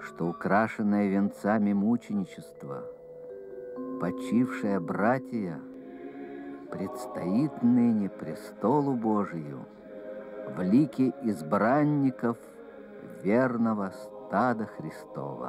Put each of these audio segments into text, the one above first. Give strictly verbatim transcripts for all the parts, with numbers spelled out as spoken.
что украшенное венцами мученичества, почившая братья, предстоит ныне престолу Божию в лике избранников верного стада Христова.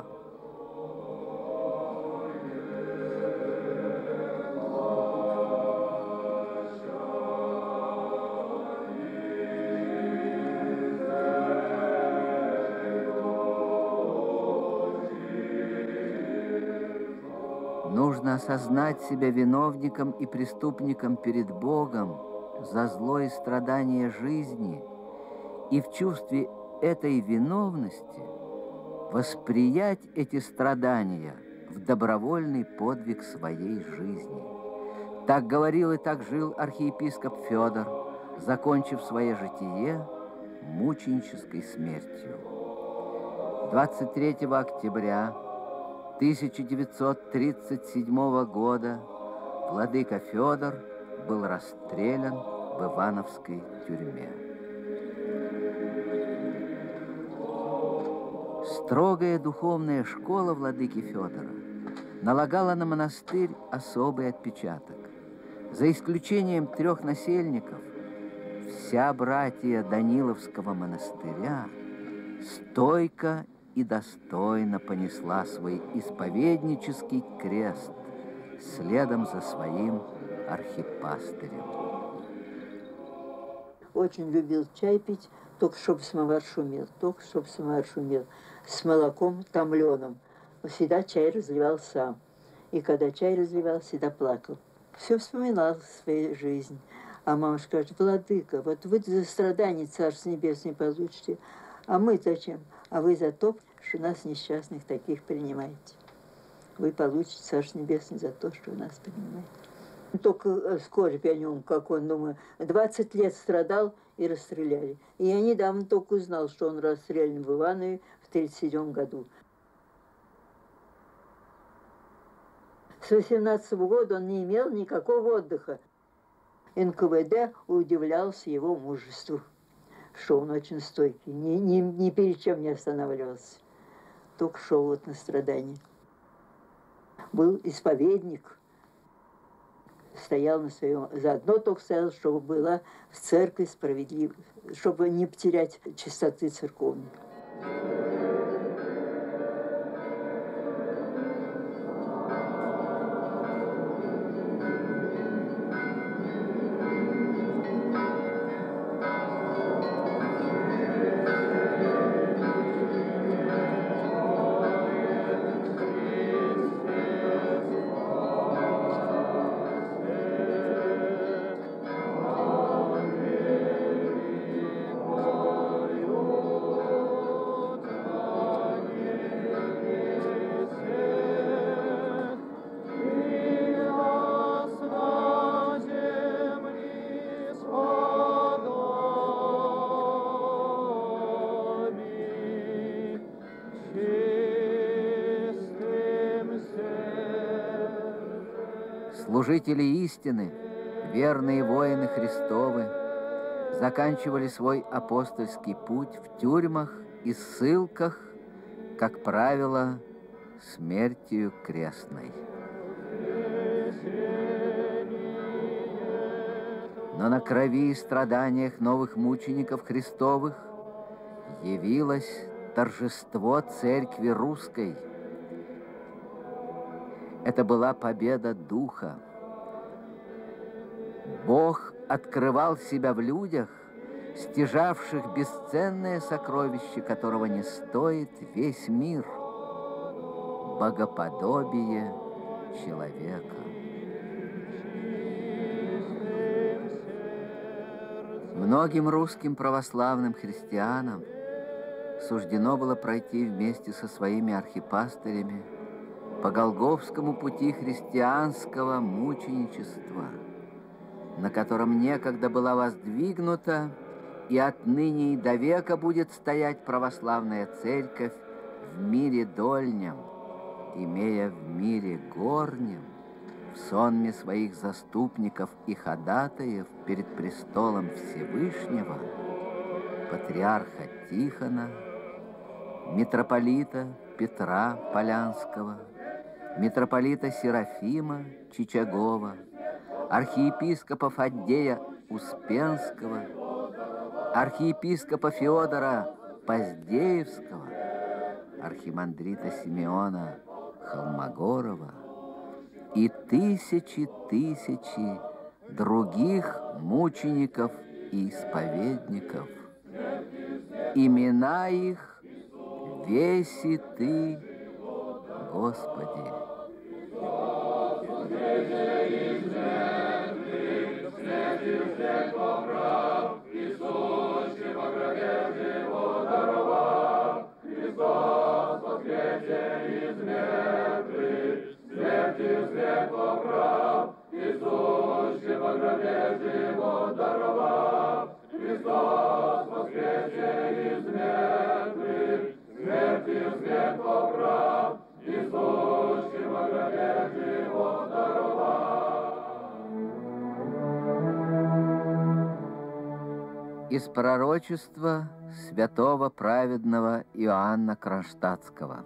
Нужно осознать себя виновником и преступником перед Богом за зло и страдания жизни, и в чувстве этой виновности восприять эти страдания в добровольный подвиг своей жизни. Так говорил и так жил архиепископ Федор, закончив свое житие мученической смертью. двадцать третьего октября тысяча девятьсот тридцать седьмого года владыка Федор был расстрелян в Ивановской тюрьме. Строгая духовная школа владыки Федора налагала на монастырь особый отпечаток. За исключением трех насельников, вся братья Даниловского монастыря стойко и достойно понесла свой исповеднический крест следом за своим архипастырем. Очень любил чай пить, только чтобы самовар шумел, только чтобы самовар шумел, с молоком томленым. Всегда чай разливал сам. И когда чай разливал, всегда плакал. Все вспоминал свою жизнь. А мама скажет: владыка, вот вы за страдания Царство Небесное получите, а мы зачем? А вы за то, что нас несчастных таких принимаете. Вы получите Царство Небесное за то, что вы нас принимаете. Только скорбь о нем, как он, думаю, двадцать лет страдал и расстреляли. И я недавно только узнал, что он расстрелян в Иванове в тридцать седьмом году. С восемнадцатого года он не имел никакого отдыха. эн ка вэ дэ удивлялся его мужеству, что он очень стойкий, ни, ни, ни перед чем не останавливался. Только шел вот на страдания. Был исповедник, стоял на своем, заодно только стоял, чтобы была в церкви справедливо, чтобы не потерять чистоты церковной. Служители истины, верные воины Христовы, заканчивали свой апостольский путь в тюрьмах и ссылках, как правило, смертью крестной. Но на крови и страданиях новых мучеников Христовых явилось торжество Церкви Русской. Это была победа Духа. Бог открывал себя в людях, стяжавших бесценное сокровище, которого не стоит весь мир – богоподобие человека. Многим русским православным христианам суждено было пройти вместе со своими архипастырями по Голгофскому пути христианского мученичества, на котором некогда была воздвигнута и отныне и до века будет стоять православная церковь в мире дольнем, имея в мире горнем в сонме своих заступников и ходатаев перед престолом Всевышнего патриарха Тихона, митрополита Петра Полянского, митрополита Серафима Чичагова, архиепископа Фаддея Успенского, архиепископа Феодора Поздеевского, архимандрита Симеона Холмогорова и тысячи тысячи других мучеников и исповедников. Имена их веси Ты, Господи. Из пророчества святого праведного Иоанна Кронштадтского.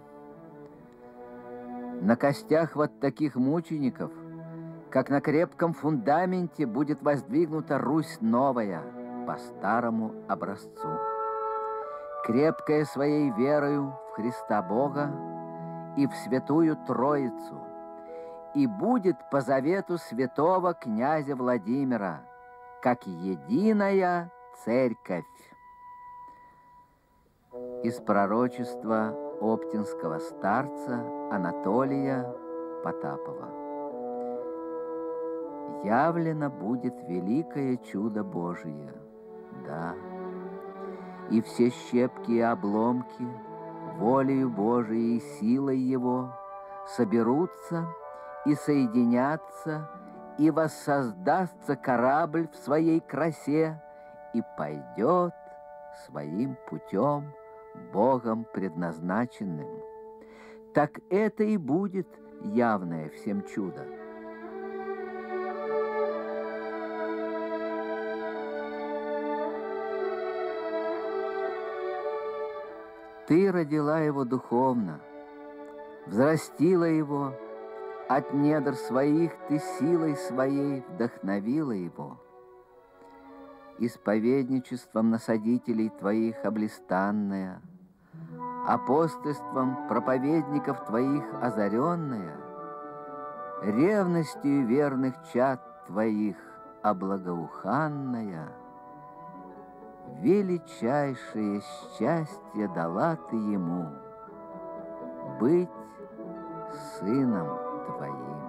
На костях вот таких мучеников, как на крепком фундаменте, будет воздвигнута Русь новая по старому образцу, крепкая своей верою в Христа Бога и в Святую Троицу, и будет по завету святого князя Владимира, как единая церковь. Из пророчества оптинского старца Анатолия Потапова. Явлено будет великое чудо Божие, да, и все щепки и обломки волею Божией и силой Его соберутся и соединятся, и воссоздастся корабль в своей красе, и пойдет своим путем Богом предназначенным. Так это и будет явное всем чудо. Ты родила его духовно, взрастила его, от недр своих ты силой своей вдохновила его. Исповедничеством насадителей твоих облистанная, апостольством проповедников твоих озаренная, ревностью верных чад твоих облагоуханная, величайшее счастье дала ты ему быть сыном твоим.